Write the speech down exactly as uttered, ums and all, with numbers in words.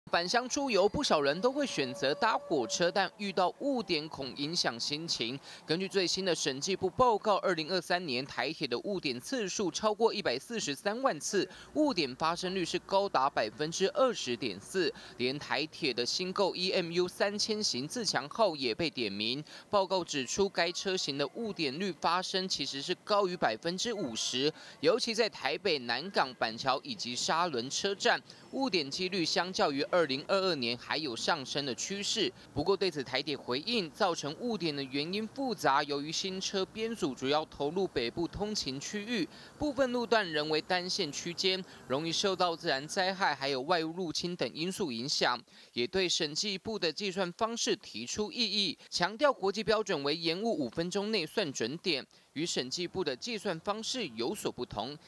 返乡出游，不少人都会选择搭火车，但遇到误点恐影响心情。根据最新的审计部报告，二零二三年台铁的误点次数超过一百四十三万次，误点发生率是高达百分之二十点四。连台铁的新购 E M U 三千型自强号也被点名。报告指出，该车型的误点率发生其实是高于百分之五十，尤其在台北、南港、板桥以及沙仑车站，误点几率相较于二零二二年还有上升的趋势。不过对此台铁回应，造成误点的原因复杂，由于新车编组主要投入北部通勤区域，部分路段仍为单线区间，容易受到自然灾害还有外物入侵等因素影响，也对审计部的计算方式提出异议，强调国际标准为延误五分钟内算准点，与审计部的计算方式有所不同。